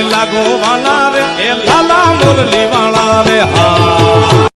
લાગો વાલા રે એ લાલા મુરલી વાળા રે હા